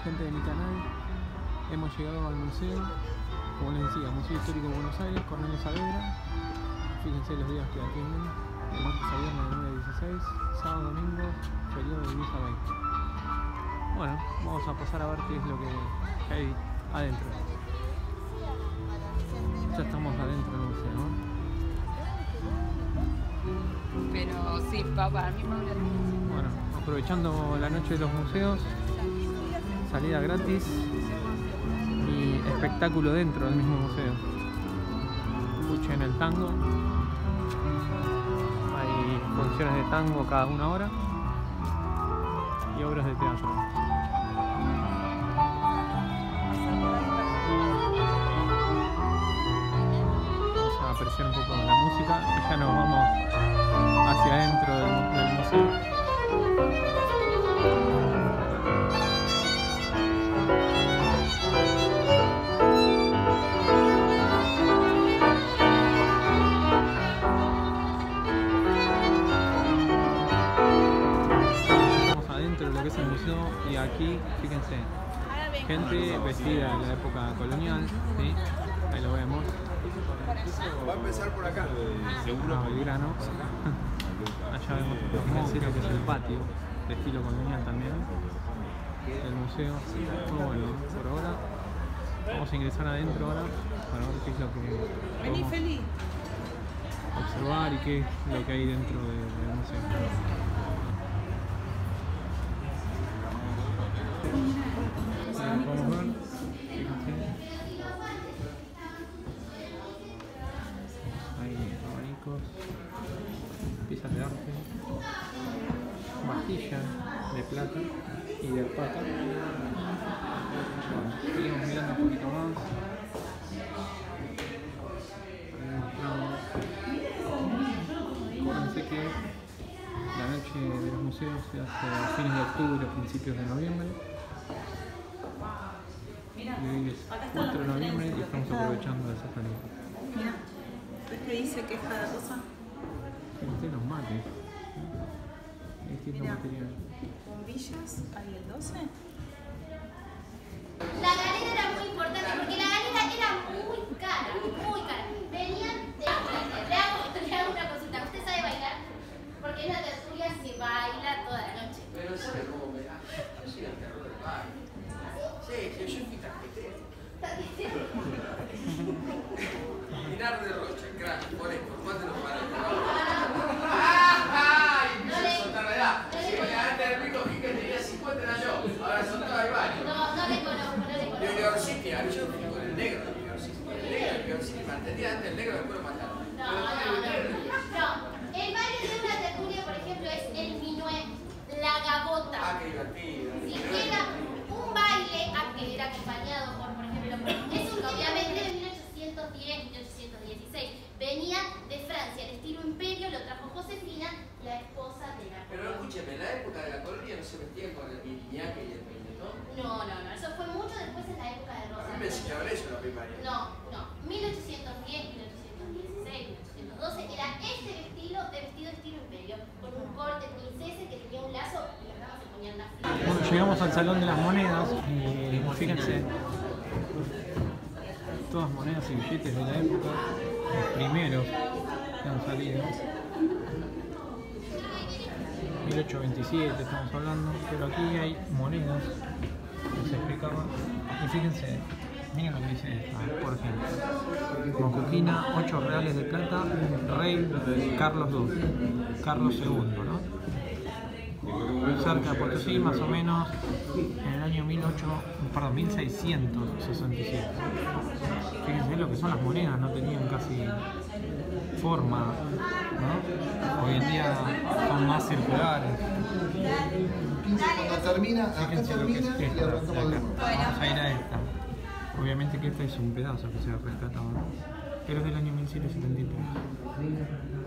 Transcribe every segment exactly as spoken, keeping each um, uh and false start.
gente de mi canal. Hemos llegado al museo, como les decía, Museo Histórico de Buenos Aires, Cornelio Saavedra. Fíjense los días que aquí vienen, de martes a viernes de nueve a dieciséis, sábado, domingo, feriado de diez a veinte. Bueno, vamos a pasar a ver qué es lo que hay adentro. Ya estamos adentro del museo, ¿no? Pero sí, va para mí. Bueno, aprovechando la noche de los museos, salida gratis y espectáculo dentro del mismo museo. Escuchen el tango. Hay funciones de tango cada una hora y obras de teatro. Vamos a apreciar un poco la música y ya nos vamos hacia adentro del, del museo. Que es el museo, y aquí fíjense, gente vestida de la época colonial, ¿sí? Ahí lo vemos. Va a empezar por acá. Seguro. Ah, Belgrano. Allá vemos, fíjense lo que es el patio, de estilo colonial también, del museo. Muy bueno, por ahora vamos a ingresar adentro ahora para ver qué es lo que podemos observar y qué es lo que hay dentro de, del museo. Podemos ver, fíjense, hay abanicos, piezas de arte, vastillas de plata y de pata. Bueno, seguimos mirando un poquito más. Acuérdense que la noche de los museos se hace a fines de octubre, principios de noviembre. Y hoy es cuatro de noviembre y estamos aprovechando de esa salida. Mira, ¿ves que dice que es cada cosa? Fíjense los mates. Distintos materiales. Bombillas, hay el doce. La galera era muy importante porque la galera era muy cara, muy cara. Venían de... Le hago, le hago una consulta. ¿Usted sabe bailar? Porque en la tertulia se baila toda la noche. Pero ¿sabe cómo me da? Yo soy el terror del baile. Sí, yo fui taquetero. Pinar de Rocha, crack, por esto, ¿cuánto nos para? ¡Ah! Y empiezo a soltar la edad. Si venía antes del pico que tenía cincuenta era yo, ahora soltaba el baño. No, no le conozco, no le conozco. New York City, ahora yo fui con el negro de New York City. El negro de New York City, mantenía antes el negro, después lo mataron. No, no, no. No, el baile de una tertulia, por ejemplo, es el minuet, la gavota. Ah, qué divertido. Si queda un baile que era acompañado por, por ejemplo, es un, obviamente en mil ochocientos diez, mil ochocientos dieciséis, venía de Francia, el estilo imperio, lo trajo Josefina, la esposa de la... Pero escúcheme, en la época de la colonia no se metían con el miriñaque y el peinetón. No, no, no, eso fue mucho después en la época de Rosa. A mí me enseñaron eso en la primaria. No, no, mil ochocientos diez, mil ochocientos dieciséis, mil ochocientos doce, era este estilo de vestido estilo imperio, con un corte princesa que tenía un lazo y las damas se ponían así. Bueno, llegamos al Salón de las Monedas y fíjense, todas monedas y billetes de la época, los primeros que han salido. mil ochocientos veintisiete estamos hablando, pero aquí hay monedas, les explicaba, y fíjense, miren lo que dice esta, por ejemplo, Mocoquina, ocho reales de plata, rey Carlos segundo, Carlos segundo, ¿no? Cerca de Potosí, más o menos en el año mil seiscientos sesenta y siete. Fíjense lo que son las monedas, no tenían casi forma, ¿no? Hoy en día son más circulares. Cuando termina, acá Fíjense lo que es termina y esta, de arrancamos acá. de nuevo. Vamos a ir a esta. Obviamente que esta es un pedazo que se ha rescatado, ¿no? Pero es del año mil setecientos setenta y tres.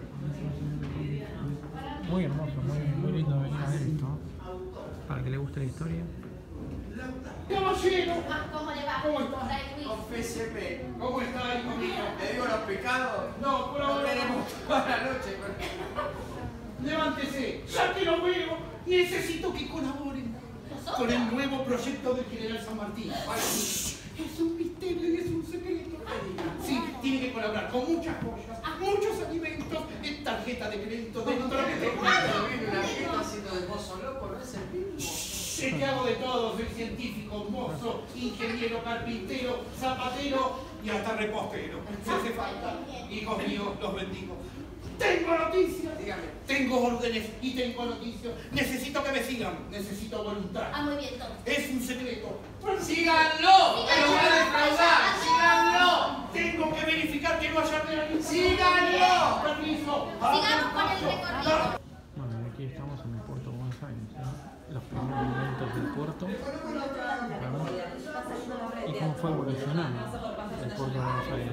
Muy hermoso, muy, muy lindo venir a ver esto, para que le guste la historia. ¿Cómo le va? ¿Cómo está? Conféseme, ¿cómo está, hijo mío? ¿Le digo los pecados? No, por ahora no tenemos toda la noche. Levántese, ya que lo veo, necesito que colaboren. con el nuevo proyecto del general San Martín. Es un misterio y es un secreto. Sí, tiene que colaborar con muchas joyas, muchos alimentos, en tarjeta de crédito dentro de Una fiesta haciendo de mozo loco, ¿no es el mismo? Es que hago de todo, soy científico, mozo, ingeniero, carpintero, zapatero y hasta repostero. Si hace falta, hijos míos, los bendigo. Tengo noticias, Dígame. tengo órdenes y tengo noticias. Necesito que me sigan, necesito voluntad. Ah, muy bien, entonces. Es un secreto. ¡Síganlo! ¡Pero va a defraudar! ¡Síganlo! Tengo que verificar que no haya realizado. ¡Síganlo! Permiso. Sigamos con el recorrido. Bueno, y aquí estamos en el puerto de Buenos Aires, ¿no? Los primeros momentos del puerto, ¿verdad? Y cómo fue evolucionando el puerto de Buenos Aires.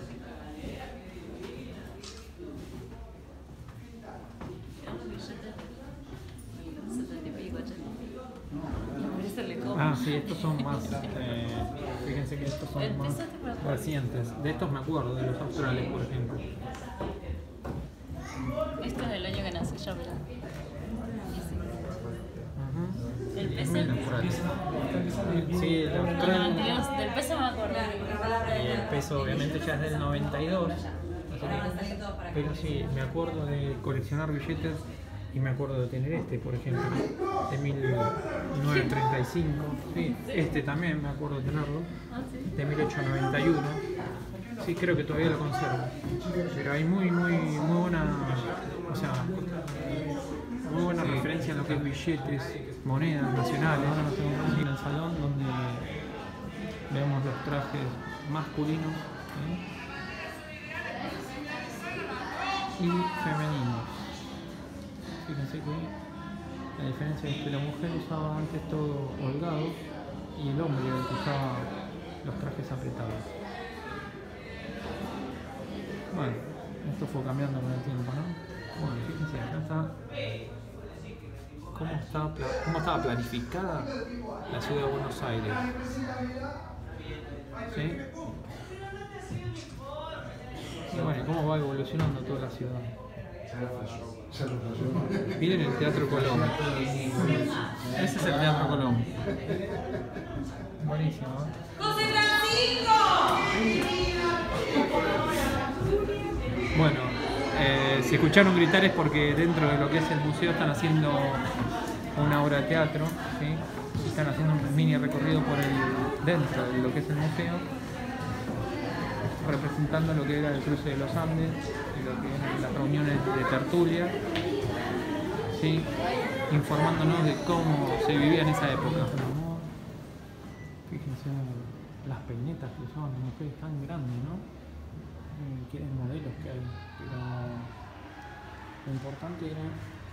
Ah, sí, estos son más, eh, fíjense que estos son más recientes. De estos me acuerdo, de los australes, por ejemplo. Esto es del año que nací yo, ¿verdad? Uh-huh. ¿El peso? Muy naturales. Sí, el No, no, austral. anterior, del peso me acuerdo. Y el peso obviamente ya es del noventa y dos. Así que- pero sí, me acuerdo de coleccionar billetes y me acuerdo de tener este, por ejemplo, de mil novecientos treinta y cinco. Sí, este también me acuerdo de tenerlo, de mil ochocientos noventa y uno. Sí, creo que todavía lo conservo. Pero hay muy, muy, muy buena, o sea, muy buena referencia en lo que es billetes, monedas nacionales. Ahora nos tenemos aquí en el salón donde vemos los trajes masculinos, ¿sí? Y femeninos. Fíjense que la diferencia es que la mujer usaba antes todo holgado y el hombre era el que usaba los trajes apretados. Bueno, esto fue cambiando con el tiempo, ¿no? Bueno, fíjense, acá está cómo, está, cómo estaba planificada la ciudad de Buenos Aires. ¿Sí? Y bueno, cómo va evolucionando toda la ciudad. Miren el Teatro Colón. Ese es el Teatro Colón. Buenísimo, ¿eh? ¡José Francisco! Bueno, eh, si escucharon gritar es porque dentro de lo que es el museo están haciendo una obra de teatro, ¿sí? Están haciendo un mini recorrido por el dentro de lo que es el museo, representando lo que era el cruce de los Andes y lo que eran las reuniones de tertulia, ¿sí? Informándonos de cómo se vivía en esa época. Fíjense las peinetas que usaban las mujeres tan grandes, ¿no? Eh, Quieren modelos que hay, pero lo importante era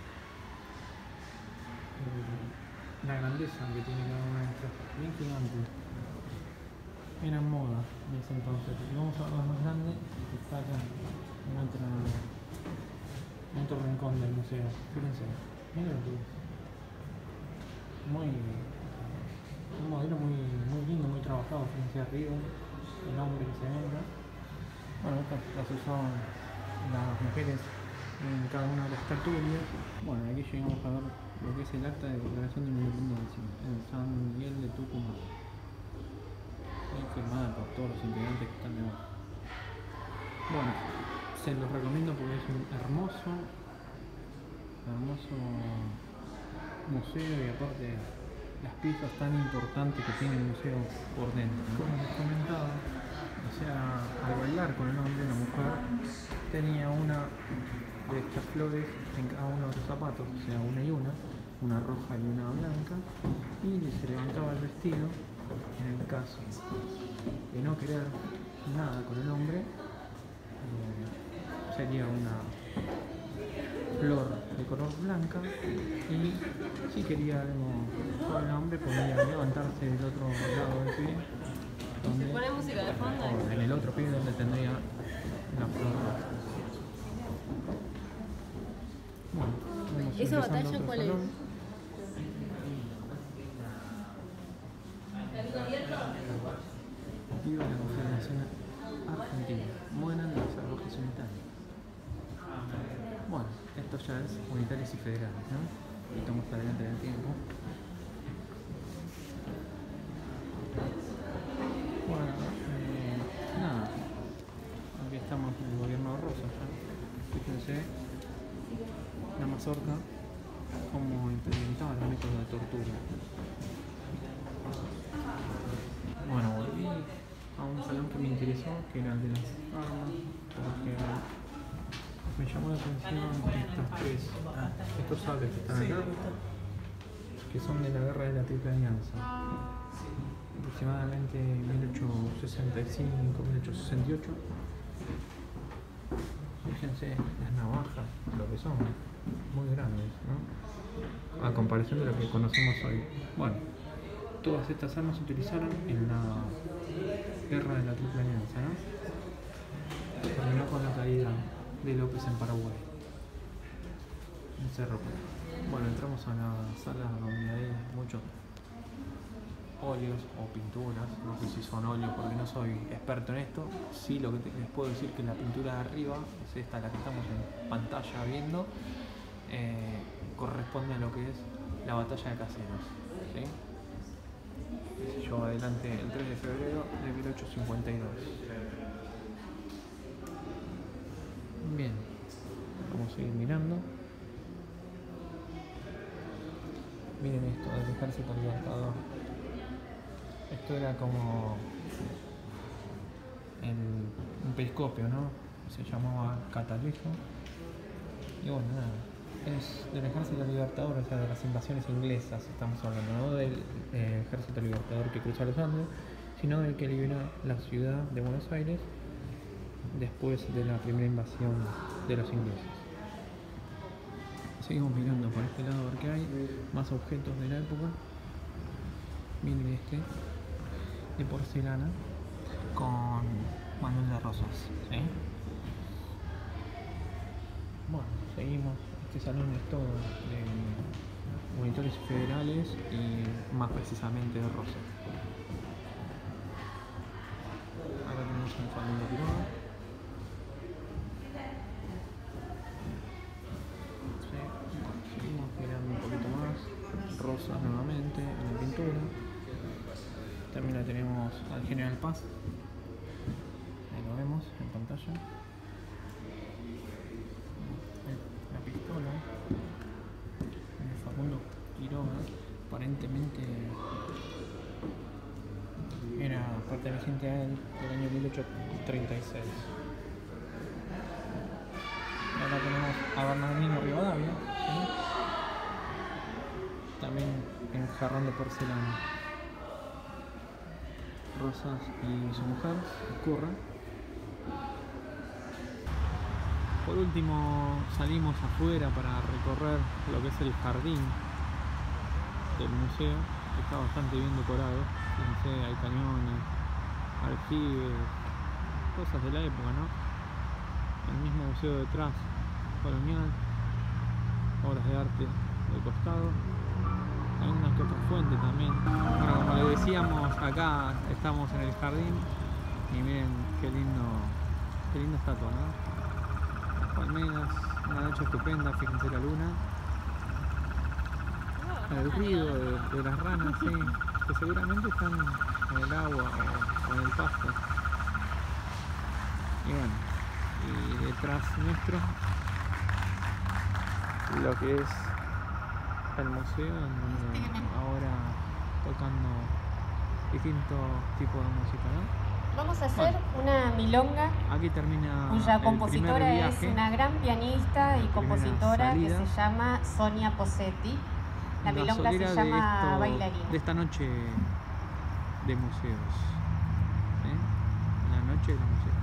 eh, la grandeza que tiene cada una de estas, bien gigante. Era en moda en ese entonces. Y vamos a ver las más grandes, que está acá, en otro, en otro rincón del museo. Fíjense, miren lo que es. Muy, un modelo muy, muy lindo, muy trabajado. Fíjense arriba, el hombre que se venga. Bueno, estas las usaban las mujeres en cada una de las tertulias. Bueno, aquí llegamos a ver lo que es el acta de declaración de la independencia en San Miguel de Tucumán. Es firmada por todos los integrantes que están debajo. Bueno, se los recomiendo porque es un hermoso, hermoso museo y aparte las piezas tan importantes que tiene el museo por dentro, ¿no? Como les comentaba, o sea, al bailar con el hombre, la mujer tenía una de estas flores en cada uno de los zapatos, o sea, una y una, una roja y una blanca, y se levantaba el vestido. En el caso de no querer nada con el hombre, eh, sería una flor de color blanca, y si quería algo con el hombre podía levantarse del otro lado del pie, donde, ¿Se pone música de fondo? o en el otro pie donde tendría la flor roja. Bueno, vamos ¿Esa ingresando a batalla otro cuál es? salón. Viva la Confederación Argentina, mueran los salvajes unitarios. Bueno, esto ya es unitarios y federales, ¿no? Y estamos adelante del tiempo. fíjense la mazorca como implementaba los métodos de tortura. Bueno, volví a un salón que me interesó, que era el de las armas, porque me llamó la atención estos tres, estos sables que están acá, que son de la guerra de la Triple Alianza, aproximadamente mil ochocientos sesenta y cinco, mil ochocientos sesenta y ocho. Fíjense las navajas, lo que son, muy grandes, ¿no? A comparación de lo que conocemos hoy. Bueno, todas estas armas se utilizaron en la guerra de la Triple Alianza, ¿no? Terminó con la caída de López en Paraguay, en Cerro Porteño. Bueno, entramos a la sala donde hay muchos óleos o pinturas, no sé si son óleos porque no soy experto en esto. Sí, lo que te, les puedo decir que la pintura de arriba, es esta la que estamos en pantalla viendo, eh, corresponde a lo que es la batalla de Caseros, ¿sí? Yo adelante el tres de febrero de mil ochocientos cincuenta y dos. Bien, vamos a seguir mirando. Miren esto del Ejército Libertador. Esto era como el, un periscopio, ¿no? Se llamaba Catalejo. Y bueno, nada, es del Ejército Libertador, o sea, de las invasiones inglesas estamos hablando, no del eh, Ejército Libertador que cruza los Andes, sino del que libera la ciudad de Buenos Aires después de la primera invasión de los ingleses. Seguimos mirando por este lado a ver qué hay, más objetos de la época. Miren este, de porcelana, con Manuel de Rosas, ¿sí? Bueno, seguimos. Este salón es todo de monitores federales y más precisamente de Rosas. Acá tenemos un Facundo Quiroga. Sí. Bueno, seguimos mirando un poquito más. Rosas nuevamente en la pintura. También la tenemos al General Paz. Ahí lo vemos en pantalla. La pistola de Facundo Quiroga, aparentemente era perteneciente a él del año mil ochocientos treinta y seis. Ahora tenemos a Bernardino Rivadavia, ¿sí? También en jarrón de porcelana. Rosas y su mujer, Curra. Por último salimos afuera para recorrer lo que es el jardín del museo, que está bastante bien decorado. Fíjense, hay cañones, aljibes, cosas de la época, ¿no? El mismo museo detrás, colonial, obras de arte del costado. Hay unas que otras fuentes también. Bueno, como les decíamos, acá estamos en el jardín y miren qué lindo, qué linda estatua, ¿no? Palmeras, una noche estupenda, fíjense la luna, el ruido de, de las ranas, sí, que seguramente están en el agua o, o en el pasto. Y bueno, y detrás nuestro lo que es el museo, en donde ahora tocando distintos tipos de música, ¿no? Vamos a hacer bueno, una milonga, aquí termina cuya compositora es una gran pianista y compositora salida, que se llama Sonia Posetti. La, la milonga se llama de esto, Bailarina. De esta noche de museos, ¿eh? La noche de los museos.